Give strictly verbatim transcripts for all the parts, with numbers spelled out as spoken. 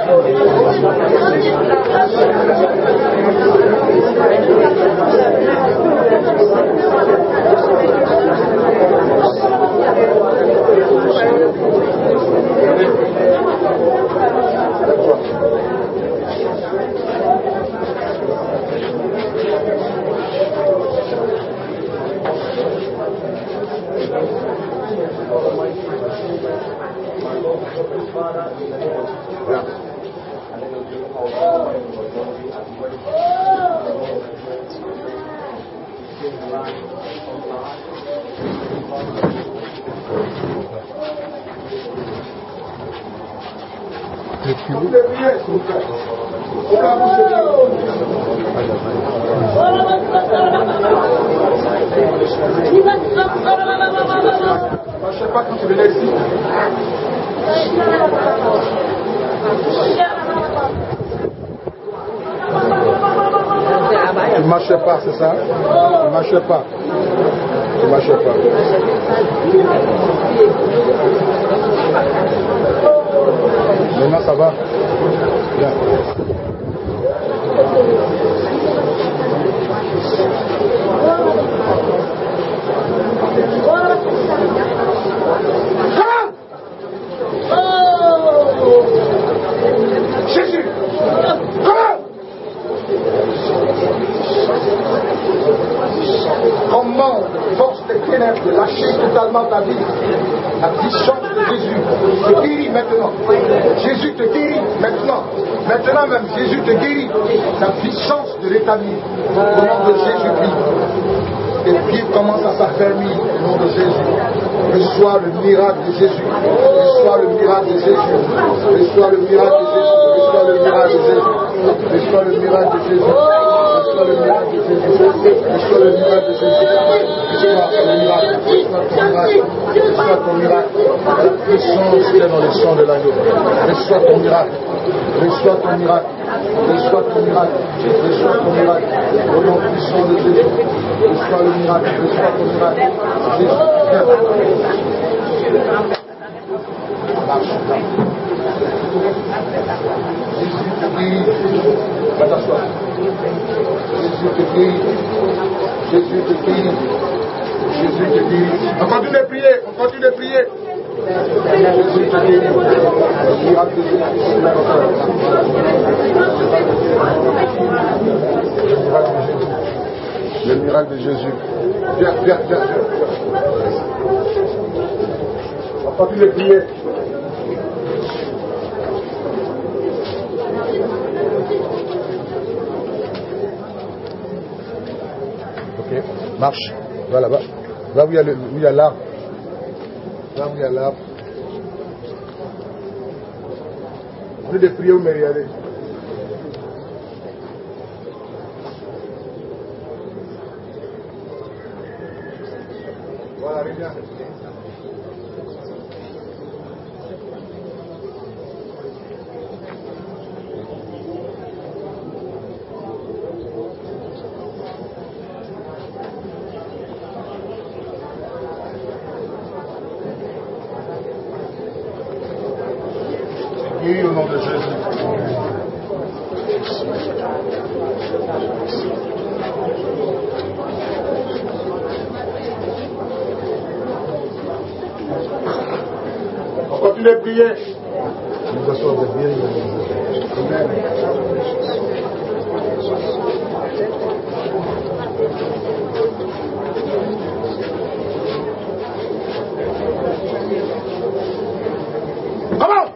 Je sais pas quand tu venais ici. Il ne marchait pas, c'est ça? Il ne marchait pas. Il ne marchait pas. Maintenant ça va. Bien. Jésus! Comment force des ténèbres de lâcher totalement ta vie? La puissance de Jésus te guérit maintenant. Jésus te guérit maintenant. Maintenant même, Jésus te guérit. La puissance de l'établir. Au nom de Jésus-Christ. Tes pieds commencent à s'affermir au nom de Jésus. Reçois le miracle de Jésus. Reçois le miracle de Jésus. Reçois le miracle de Jésus. Reçois le miracle de Jésus. Reçois le miracle de Jésus. Reçois le miracle de Jésus. Reçois le miracle de Jésus. Reçois le miracle. Reçois ton miracle. Reçois ton miracle. La puissance qui est dans le sang de l'agneau. Reçois ton miracle. Reçois ton miracle. Reçois ton miracle. Reçois ton miracle. Au nom puissant de Jésus. Reçois le miracle. Reçois ton miracle. Jésus. Marche. Jésus te guérit. Va t'asseoir. Jésus te guérit. Jésus te guérit. Jésus te guérit. On continue de prier. On continue de prier. Jésus te guérit. Le miracle de Jésus. Le miracle de Jésus. Viens, viens, viens, viens. On continue de prier. Ok, marche. Va là-bas. Là où il y a le, où il y a l'arbre. Là où il y a l'arbre. On est de prier ou me regarder. Voilà, regarde. Oui, au nom de Jésus. On continue de prier. Nous assoyons de prier. Amen. Comment?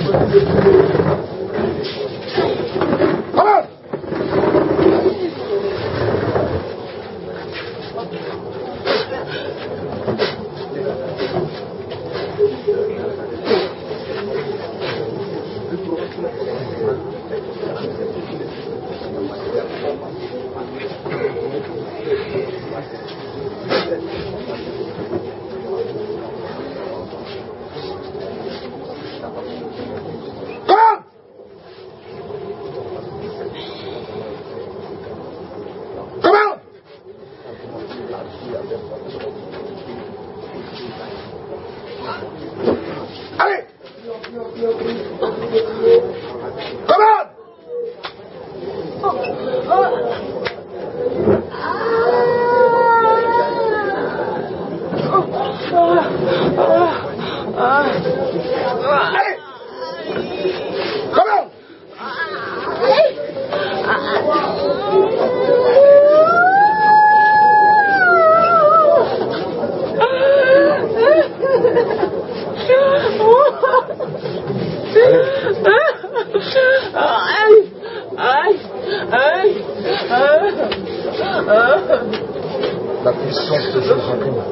La puissance de Jésus.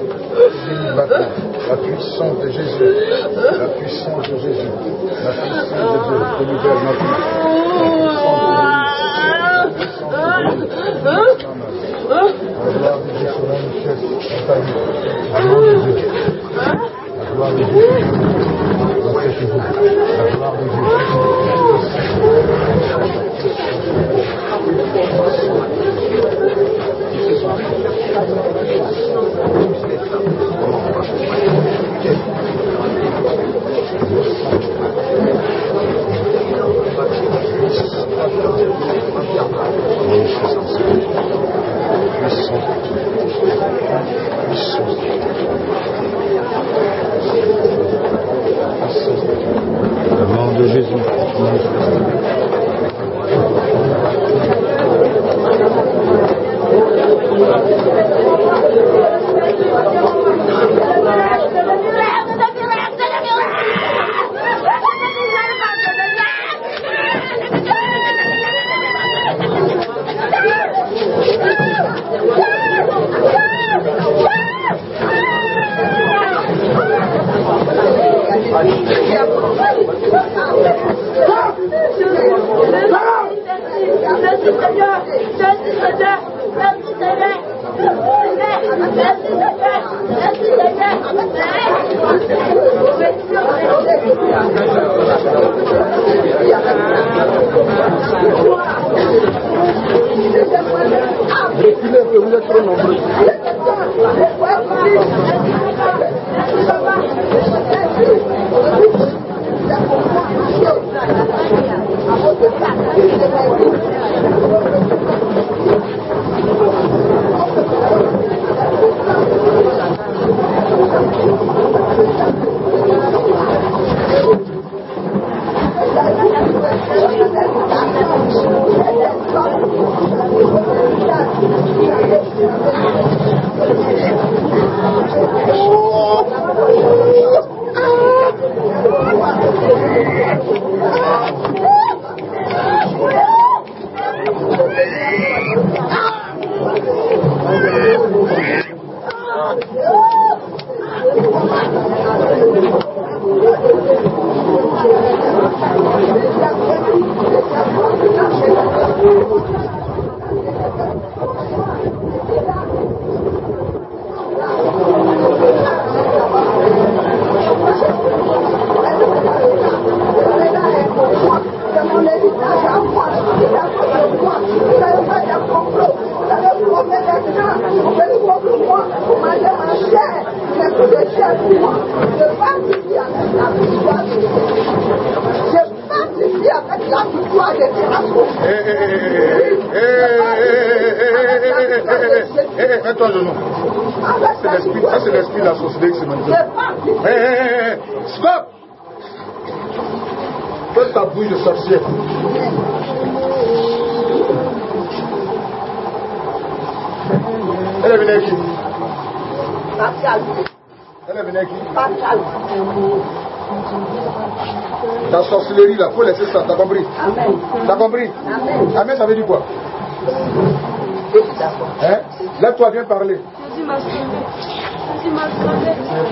La puissance de Jésus. La puissance de Jésus. La puissance de Dieu. Renouvelle ma vie. La gloire de Dieu se manifeste dans ta vie. La gloire de Dieu. La gloire de Dieu. Dans cette vie. La gloire de Dieu. La mort de Jésus. Reculez un peu, vous êtes trop nombreux. Mets-toi à genoux. Ça, c'est l'esprit de la société qui se manifeste. Hé, hé, hé, stop! Fais ta bouille de sorcière. Elle est venue qui? Elle est venue qui? Ta sorcellerie là, faut laisser ça, t'as compris? Amen. T'as compris? Amen. Amen, ça veut dire quoi? Je suis d'accord. Hein? Là, toi, viens parler. Jésus m'a sauvé. Jésus m'a sauvé.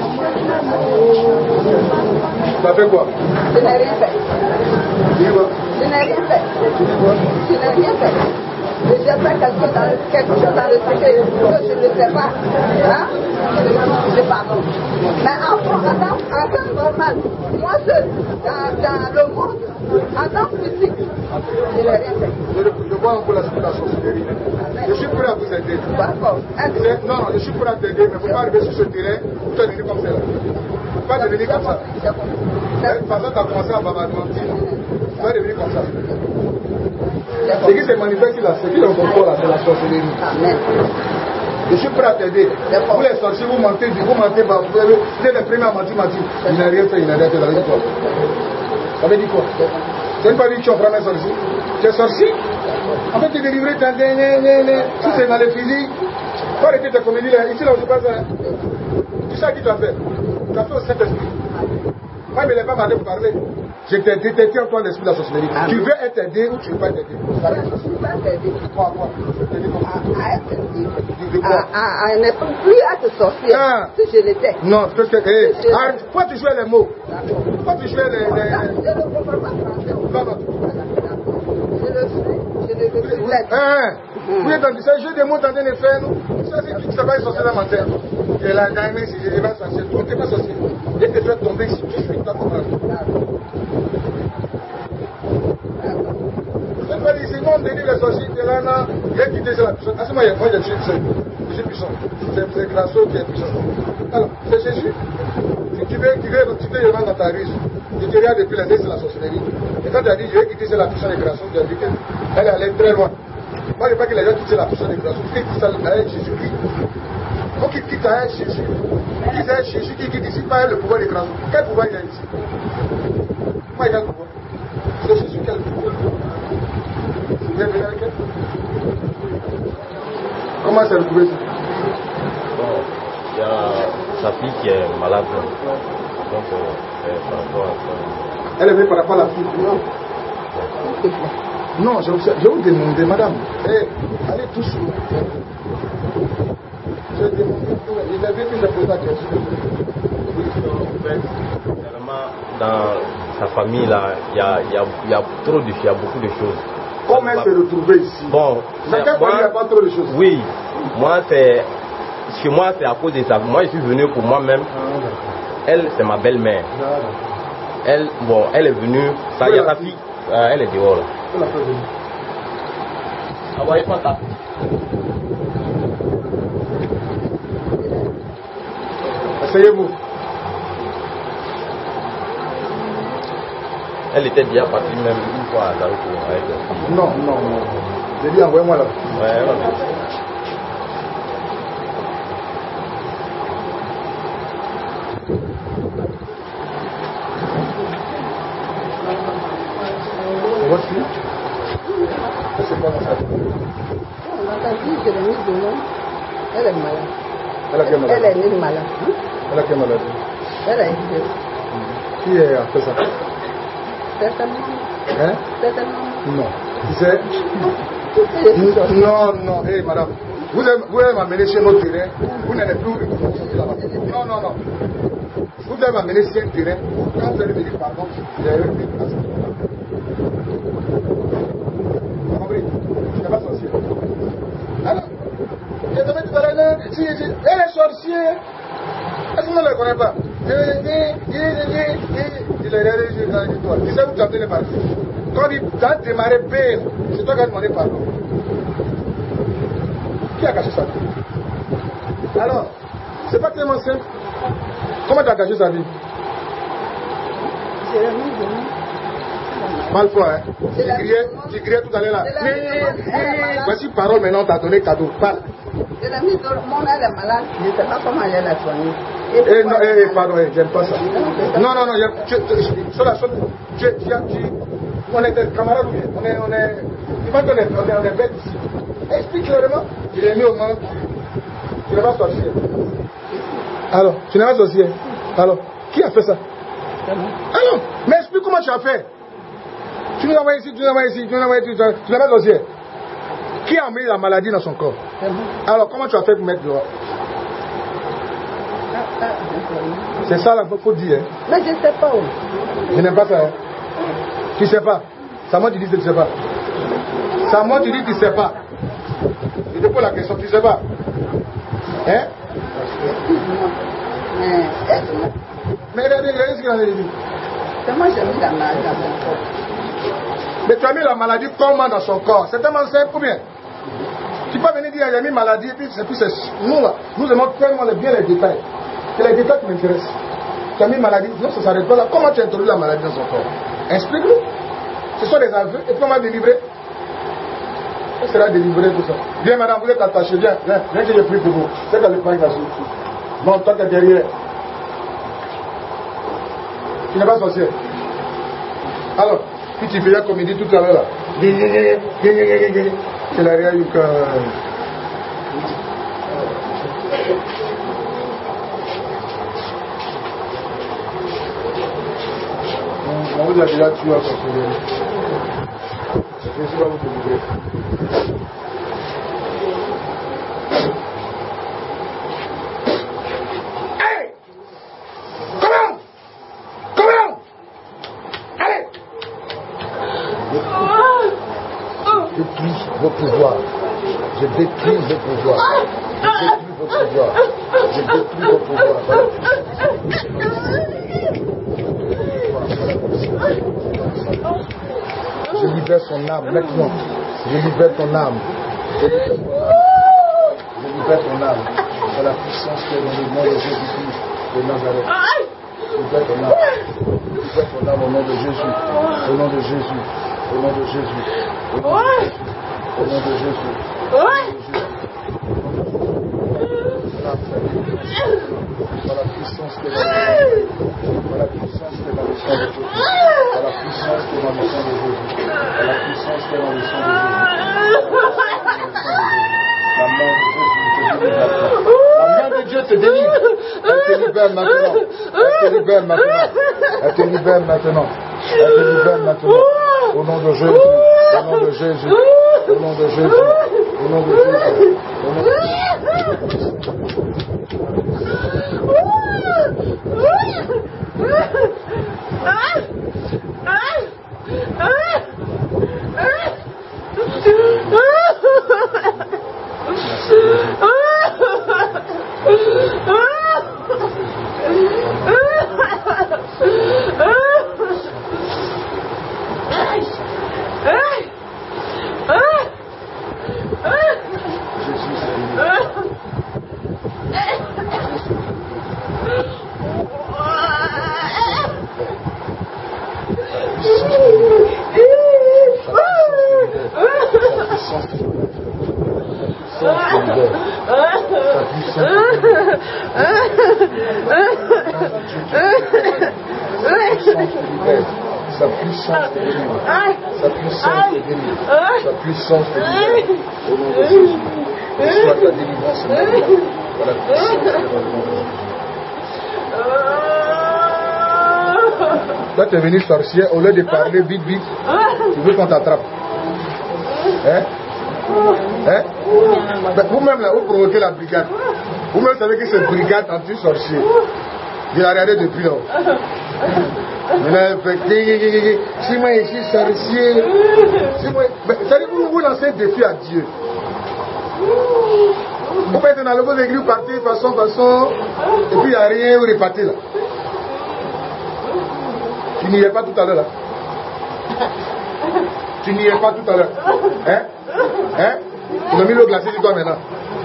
Tu as fait quoi? Je n'ai rien fait. Tu dis quoi? Je n'ai rien fait. Tu dis quoi? Je n'ai rien fait. J'ai fait quelque chose dans, quelque chose dans le secret que je ne sais pas. Hein? Je pardon. Mais en, en, temps, en temps normal, moi seul, dans, dans le monde, en temps physique, je n'ai rien fait. Je, je vois un peu la, la sorcellerie. Je suis prêt à vous aider. D'accord. Non, non, je suis prêt à t'aider, mais il ne faut pas arriver sur ce terrain pour te devenir comme ça. Il ne faut pas devenir comme ça. Parce que tu as commencé à mentir. Tu vas devenir comme ça. Ce qui se manifeste là, ce qui est dans ton corps là, c'est la sorcellerie. Amen. Je suis prêt à t'aider. Vous les sorciers, vous mentez, vous mentez, bah, vous êtes les premiers à mentir, mentir. Il n'a rien fait, il n'a rien fait. Ça veut dire quoi? Ça veut dire quoi? Tu n'as pas dit que tu es vraiment sorcier? Tu es sorcier? En fait, tu es délivré, tu es si c'est dans les physiques, il faut arrêter ta comédie là. Ici là, on ne sait pas ça. Tu sais à qui tu as fait? Tu as fait au Saint-Esprit. Moi, mais les femmes m'avaient parlé. Je t'ai détecté en toi l'esprit de la sorcellerie. Tu veux être aidé ou tu ne veux pas être aidé? Je ne suis pas aidé. Quoi, quoi? À être De à, à, à ne plus être sorcière Ah. si je l'étais. Non, parce que, hey, arrête, pourquoi tu jouais les mots? Pourquoi tu jouais les... les... Je ne comprends pas français. Non, non. Je le suis, je ne le suis pas. Hein? Vous êtes dans ce jeu des mots en train de faire, nous? Ça, c'est qui ne sait pas une sorcière menteur. Et là, dans les si je n'ai pas sorcier, tu n'es pas sorcier. Et te faire tomber ici, tu suis toi comment? C'est pas dit, sinon on dit les sorciers, tu es là, non, il a quitté la puissance. À ce moment, moi, je suis je suis puissant. C'est Grasso qui est puissant. Alors, c'est Jésus. Si tu veux, tu veux, tu veux dans ta riche, tu te regardes depuis l'année, c'est la sorcellerie. Et quand tu as dit, je vais quitter la puissance de Grasso, tu as dit qu'elle est allée très loin. Moi, je ne veux pas que les gens quittent la puissance de Grasso. Il faut qu'ils quittent avec Jésus-Christ. Il faut qu'ils quittent avec Jésus. Qu'ils aient Jésus qui quitte ici, pas le pouvoir de Grasso. Quel pouvoir il y a ici? Moi, il y a le pouvoir. C'est Jésus qui a le pouvoir. Vous voulez venir avec elle? Comment c'est retrouvé ça? Bon, il y a sa fille qui est malade. Donc, c'est par rapport à ça. Elle est venue par rapport à la fille? Non. Non, je, je vais vous demander, madame. Hey, allez tous. Je vais demander. Il avait que j'ai posé la question. Dans sa famille, là, il y a, y, a, y a trop de il y a beaucoup de choses. Comment elle s'est retrouvée ici? Bon, chacun il n'y a pas trop de choses. Oui, moi, c'est. Chez moi, c'est à cause de ça. Moi, je suis venu pour moi-même. Elle, c'est ma belle-mère. Elle, bon, elle est venue. Ça, il y a sa fille. Euh, elle est dehors. Là. Elle a pas venu. Ah ouais, pas ça. Asseyez-vous. Elle était déjà partie même une fois à Daroukou avec la fille. Non, non, non. J'ai dit envoyez-moi là. Ouais, elle va venir. Voici. C'est pas ça. On a dit que je l'ai mis demain. Elle est malade. Elle a quelle maladie? Elle est née malade. Hein? Elle a quelle maladie? Elle a été. Qui est a fait ça? Certainement. Hein? Certainement. Non. Tu sais? Non, non, hé hey, madame. Vous allez m'amener chez notre terrain. Vous n'allez plus là-bas. Non, non, non. Vous allez m'amener sur un terrain. Quand vous allez me dire pardon, il y a une place. Vous comprenez? Je n'ai pas sorcier. Alors, je te mets tout à l'heure. Elle est sorcière. Est-ce qu'on ne la connaît pas? Il est réalisé dans l'histoire. Tu sais où tu as les parties. Quand il a démarré belle, c'est toi qui as demandé pardon. Qui a caché sa vie? Alors, c'est pas tellement simple. Comment tu as caché sa vie? Je l'ai mis demain. Mal foi, hein? Tu criais, tu criais tout à l'heure là. Voici parole maintenant, on t'a donné cadeau. Parle. Je l'ai mis dans mon elle est malade. Je ne sais pas comment elle la soigner. Eh non, eh, pardon, eh, j'aime pas ça. Non, non, non, tu, tu, sur la chose, tu, tu, tu, on est des camarades ou bien? On est, on est, tu vois qu'on est, on est, on est bêtes ici. Explique clairement, tu l'as mis au monde, tu n'es pas sorcier. Alors, tu n'es pas sorcier. Alors, qui a fait ça? Alors, mais explique comment tu as fait. Tu nous envoies ici, tu nous envoies ici, tu nous envoies ici, tu la mets au ciel. Qui a mis la maladie dans son corps? Alors, comment tu as fait pour mettre dehors? C'est ça la faut dire. Hein? Mais je ne sais pas où. Je n'aime pas ça. Hein? Tu ne sais pas. C'est à moi tu dis que tu ne sais pas. C'est à moi tu dis que tu ne sais pas. Je te pose la question, tu ne sais pas. Hein? Mais regardez, regardez ce qu'il en a dit. C'est moi qui ai mis la maladie dans mon corps. Mais tu as mis la maladie comment dans son corps? C'est tellement simple ou bien? Tu peux venir dire, il y a mis maladie, et puis c'est plus nous là, nous aimons tellement bien les détails. C'est les détails qui m'intéressent. Tu as mis maladie, non, ça ne s'arrête pas là. Comment tu as introduit la maladie dans son corps? Explique-nous. Ce sont des aveux, et puis on va délivrer. On sera délivré, tout ça. Viens madame, vous êtes attachée, viens, viens, viens que je prie pour vous. C'est dans le pain là-dessus. Non, toi tu es derrière. Tu n'es pas sorcier. Alors, puis tu faisais comme il dit tout à l'heure là. C'est la réalité que... On vous a déjà tué à son souvenir. Je ne sais pas vous délivrer. Allez! Comment? Comment? Allez! Je détruis vos pouvoirs. Je détruis vos pouvoirs. Je détruis vos pouvoirs. Je détruis vos pouvoirs. Je libère son âme maintenant. Je libère ton âme. Je libère ton âme. C'est la puissance qui est dans le nom de Jésus-Christ de Nazareth. Je libère ton âme. Je libère ton âme au nom de Jésus. Au nom de Jésus. Au nom de Jésus. Au nom de Jésus. Au nom de Jésus. Par la puissance qui est dans le Par la puissance qui est dans le sang de Jésus. Par la puissance qui est dans le sang de Jésus. Par la puissance qui est dans le sang de Jésus. La main de Jésus te délivre. La main de Dieu te délivre. Elle te libère maintenant. Elle te libère maintenant. Elle te libère maintenant. Elle te libère maintenant. Au nom de Jésus. Au nom de Jésus. Au nom de Jésus. Au nom de Jésus. Au nom de Jésus. Sa puissance te délivre. Sa puissance te délivre. Sa puissance te délivre. Au nom de Jésus. Reçois ta délivrance maintenant. Par la puissance qui est dans le nom de Jésus. Là, tu es venu sorcier, au lieu de parler vite, vite, tu veux qu'on t'attrape. Hein? Hein? Ben, vous-même, là, vous provoquez la brigade. Vous-même savez que c'est brigade anti-sorcier. Je l'ai regardé depuis là. Si moi je suis sorcier, si moi, c'est-à-dire que vous vous lancez un défi à Dieu. Vous pouvez être dans le bon église, partir façon, façon, et puis il n'y a rien, vous repartez là. Tu n'y es pas tout à l'heure là. Tu n'y es pas tout à l'heure. Hein? Hein? Tu as mis le glacé de toi maintenant.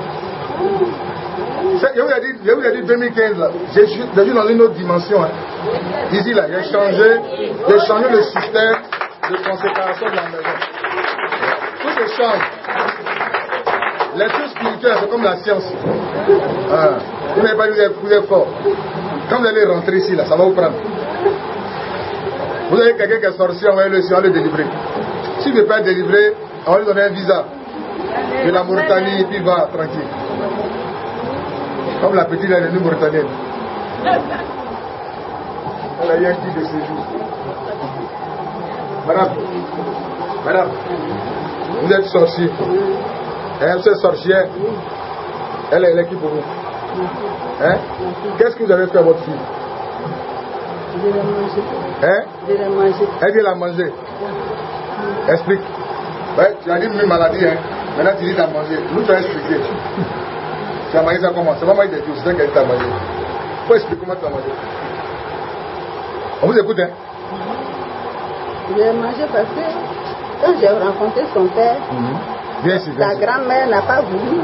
Je vous ai dit, je vous ai dit deux mille quinze là. Je suis, je suis dans une autre dimension. Hein. Ici là, j'ai changé, j'ai changé le système de consécration de la maison. Tout se change. Les choses spirituelles, c'est comme la science. Ah, vous n'avez pas dit que vous êtes fort. Quand vous allez rentrer ici là, ça va vous prendre. Vous avez quelqu'un qui est sorcier, envoyez-le ici, on va le délivrer. S'il ne veut pas être délivré, on va lui donner un visa. De la Mauritanie, et puis il va tranquille. Comme la petite est devenue mauritanienne. Elle a eu un titre de séjour. Madame, madame, vous êtes sorcier. Elle, c'est sorcière. Elle est l'équipe pour vous. Hein? Qu'est-ce que vous avez fait à votre fille? Je l'ai mangé. Hein? Je l'ai mangé. Elle dit la manger. Explique. Ouais, tu as dit une maladie, hein? Maintenant tu dis la manger. Nous tu as expliqué. Tu as mangé ça comment? C'est pas moi qui t'ai dit, c'est qu'elle t'a mangé. Il faut expliquer comment tu as mangé. On vous écoute, hein? Je l'ai mangé parce que quand j'ai rencontré son père, mm-hmm. Bien sûr, bien sa grand-mère n'a pas voulu.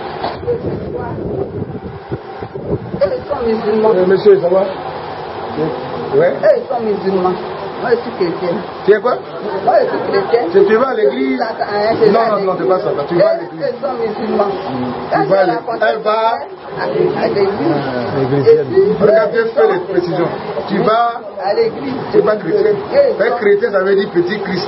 Eux sont musulmans. Euh, monsieur, ça va? Ouais. Eux ils sont musulmans. Moi je suis chrétienne. Tu es quoi? Moi je suis chrétienne. Tu, tu vas à l'église? Non, non, non, c'est pas ça. Tu vas à l'église. Eux sont musulmans. Mm. Quand Tu vas à j'ai l'église. rencontré Elle va à l'église. à l'église. Regarde bien, fais les précisions. Tu vas à l'église. Tu n'es pas chrétien. Un chrétien, ça veut dire petit Christ.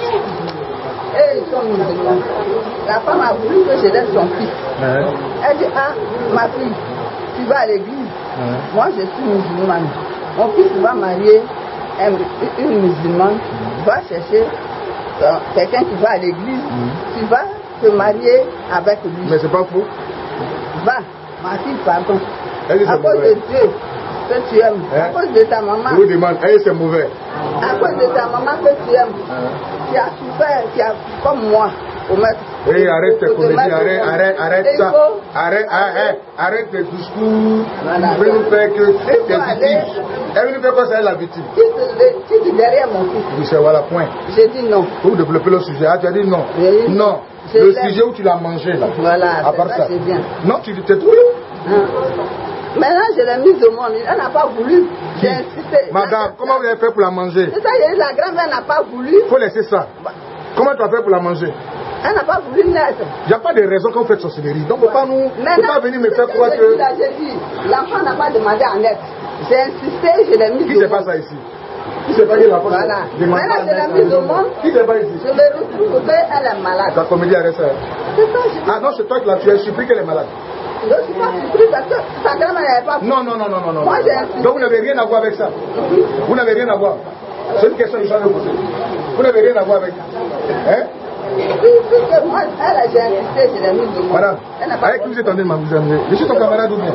Et ils sont musulmans. La femme a voulu que je laisse son fils. Ouais. Elle dit, ah, ma fille, tu vas à l'église. Ouais. Moi, je suis musulmane. Mon fils va marier un, une musulmane. Mm. Va chercher euh, quelqu'un qui va à l'église. Mm. Tu vas te marier avec lui. Mais c'est pas faux. Va, ma fille, pardon. Elle dit, à cause de Dieu que tu aimes. Hein? À cause de ta maman. Je vous demande, elle c'est mauvais. À cause de ta maman que tu aimes. Hein? Tu as souffert, tu as, comme moi. Oui, arrête tes comédies, arrête, arrête, arrête ça. Arrête, arrête, arrête tes discours. Voilà, tu veux nous faire que t'es victime. Elle veut nous faire quoi, c'est elle la victime. Tu dis derrière mon fils. Oui, c'est voilà, point. J'ai dit non. Vous développez le sujet. Ah, tu as dit non. Oui. Non. Je le sujet où tu l'as mangé là. Voilà, à part ça. C'est bien. Non, tu t'es trouvé. Hein? Maintenant, je l'ai mise au monde. Elle n'a pas voulu. J'ai insisté. Madame, comment vous avez fait pour la manger? C'est ça, la grand-mère n'a pas voulu. Il faut laisser ça. Bah. Comment tu as fait pour la manger? Elle n'a pas voulu naître. Il n'y a pas de raison quand vous faites sorcellerie. Donc, il ne faut pas, nous, faut pas venir me faire croire que. J'ai dit, l'enfant n'a pas demandé à naître. J'ai insisté, je l'ai mise au monde. Qui sait pas ça ici? Qui sait pas que l'enfant voilà. Maintenant, je l'ai mise au monde. Qui sait pas ici? Je me retrouve qu'elle est malade. Ta comédie arrête ça. C'est ça, je Ah non, c'est toi qui l'as tué. Je supplie qu'elle est malade. Je ne suis pas surpris parce que sa grand-mère n'avait pas. Non, non, non, non, non, non. Moi, j'ai insisté. Donc, vous n'avez rien à voir avec ça. Vous n'avez rien à voir. C'est une question que je vais vous poser. Vous n'avez rien à voir avec. Hein? Puisque moi, elle, j'ai insisté, je l'ai mis de moi. Madame, avec qui vous êtes en train de m'amuser? Je suis ton camarade ou bien?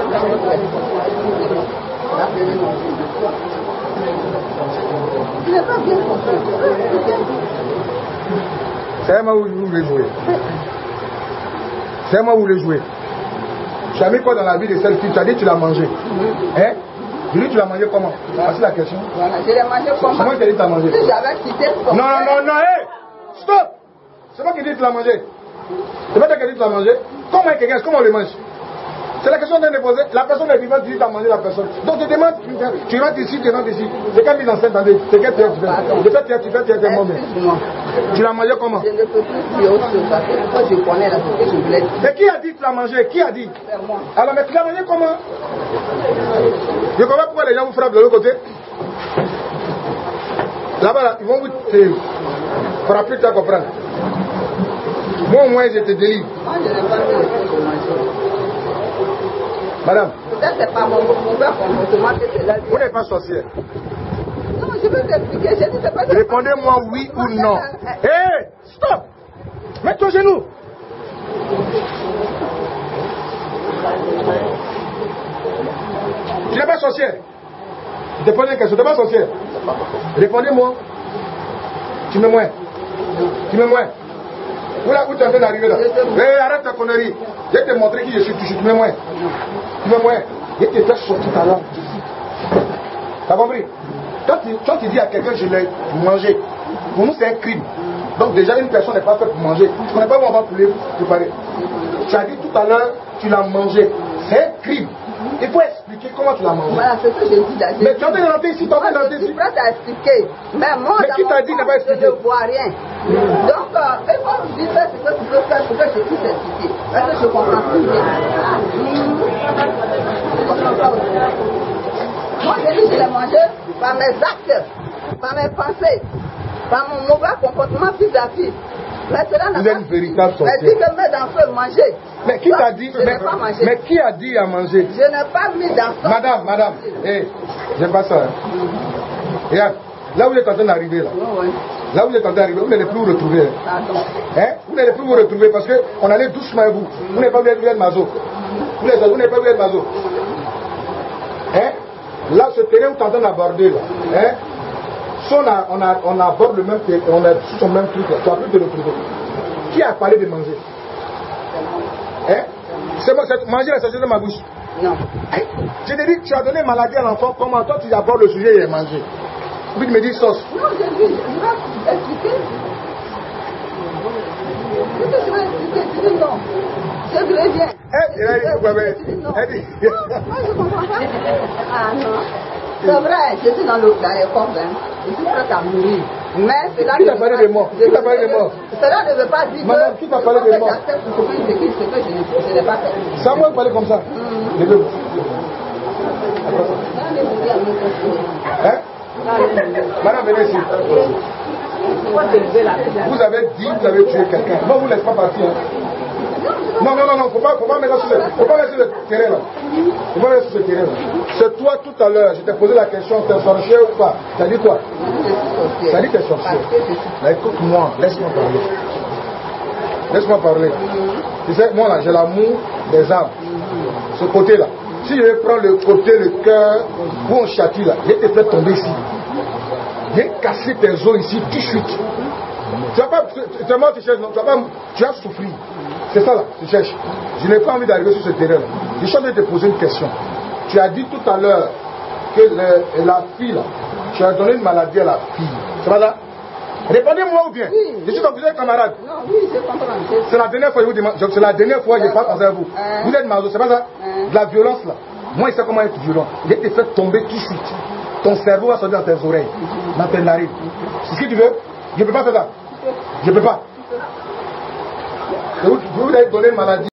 Je n'ai pas bien compris. C'est moi où vous voulez jouer. C'est moi où vous voulez jouer. Tu as mis quoi dans la vie de celle fille? Tu as dit que tu l'as mangé. Hein? Je dis tu l'as mangé comment? Voici la question. Voilà, je l'ai mangé comment? Comment tu as dit que tu l'as mangé? J'avais quitté son. Non, non, non, non, hé! Stop! C'est pas qui dit que tu l'as mangé. C'est pas toi qui dit que tu l'as mangé. Comment il te comment on le mange? C'est la question qu'on de poser. La personne est vivante, tu dis que tu as mangé la personne. Donc tu demandes, tu rentres ici, tu rentres ici. C'est quelle mise en scène, attendez? C'est quel théâtre tu fais? De fait, tu fais, tu es mauvais. Tu l'as mangé comment? Je ne peux plus dire autre chose parce que moi je connais la chose que je voulais dire. Mais qui a dit que tu l'as mangé? Qui a dit? C'est moi. Alors, mais tu l'as mangé comment? Je comprends pourquoi les gens vous frappent de l'autre côté. Là-bas, là, ils vont vous frapper, tu vas comprendre. Moi, au moins, je te délivre. Moi, je n'ai pas vu le fait de manger. Madame. Peut-être que c'est pas mon mauvais comportement que c'est là. Vous n'êtes pas sorcière. Non, je veux t'expliquer. Je dis, c'est pas. Répondez-moi oui ou non. Hé, hey, stop! Mets ton genou. Tu n'es pas sorcière. Je te pose une question. Tu n'es pas sorcière. Répondez-moi. Tu me moins. Tu me moins. Où là où tu es en train d'arriver là? Hé, hey, arrête ta connerie. Je vais te montrer qui je suis. Tu me moins. Tu me moins. Je vais te faire sortir ta langue. T'as compris? Quand tu, quand tu dis à quelqu'un je l'ai mangé, pour nous c'est un crime. Donc déjà une personne n'est pas faite pour manger. Tu ne connais pas où on va pour les préparer. Tu as dit tout à l'heure, tu l'as mangé. C'est un crime. Il faut expliquer comment tu l'as mangé. Voilà, c'est ce que j'ai dit là. Mais tu es en train de rentrer ici, tu es en train de rentrer ici. Je suis prête à expliquer. Mais moi, mais qui t'a dit de pas expliquer? Je ne vois rien. Donc, euh, il faut me dire ce que tu peux faire pour que je puisse expliquer. Parce que je comprends plus bien. Je comprends pas aussi. Moi, je dis que je l'ai mangé par mes actes, par mes pensées, par mon mauvais comportement vis-à-vis. Mais cela n'a Vous êtes une véritable sorcière. Mais dis que mes enfants manger. Mais qui t'a dit? Je mais, n'ai pas mangé. Mais qui a dit à manger? Je n'ai pas mis d'enfant. Madame, madame, hé, hey, j'aime pas ça. Hein. Regarde, là où vous êtes en train d'arriver, là. Là où vous êtes en train d'arriver, vous n'allez plus vous retrouver. Hein? Vous n'allez plus vous retrouver parce qu'on allait doucement à vous. Vous n'avez pas vu être mazo. Vous n'avez pas vu être mazo. Hein? Là, ce terrain où tu es en train d'aborder, là. Hein? Si on, a, on, a, on aborde le même terrain, on est sur son même truc, là, tu vas plus te retrouver. Qui a parlé de manger? Hein? C'est manger la sachet de ma bouche. Non. Je te dis, tu as donné maladie à l'enfant, comment toi tu abordes le sujet et manger? Puis tu me dis sauce. Non, je vais expliquer. Je vais expliquer, tu dis non. Je voulais bien. Eh, il a dit quoi, mais non. Elle dit. Moi, je comprends pas. Ah non. C'est vrai, je suis dans le dans les corps, hein. Je suis prête à mourir. Mais cela Qui t'a parlé de mort? Qui t'a parlé de mort? Cela ne veut pas dire que. Madame, qui t'a parlé de mort? Ce que je n'ai pas fait. Samuel parlait comme ça. Mm. Hein? Madame, venez ici. Vous avez dit, vous avez tué quelqu'un. Non, vous ne laissez pas partir. Hein? Non, non, non, non, faut pas, faut pas mettre sur le, faut pas mettre sur le terrain là. Faut pas mettre sur ce terrain là. C'est toi tout à l'heure, je t'ai posé la question, t'es sorcier ou pas? T'as dit quoi? T'as dit que t'es sorcier. Là, écoute-moi, laisse-moi parler. Laisse-moi parler. Tu sais, moi là, j'ai l'amour des âmes. Ce côté-là. Si je vais prendre le côté, le cœur, où on châtie là, je vais te faire tomber ici. Je vais casser tes os ici tout de suite. Tu vas pas, tu vas tu cherches, non, tu vas pas, tu vas souffrir. C'est ça là, tu cherches. Je n'ai pas envie d'arriver sur ce terrain là. Je suis en train de te poser une question. Tu as dit tout à l'heure que le, la fille là, tu as donné une maladie à la fille. C'est pas ça? Répondez-moi ou bien? Oui. Je suis ton cousin camarade. Non, oui, je comprends. C'est la dernière fois que je vous demande, c'est la dernière fois que je parle avec vous. Hein? Vous êtes maso, c'est pas ça? Hein? De la violence là. Moi, je sais comment être violent. Je vais te faire tomber tout de suite. Ton cerveau va sortir dans tes oreilles, dans tes narines. C'est ce que tu veux? Je ne peux pas faire ça. Je ne peux pas. Vous, vous avez donné une maladie.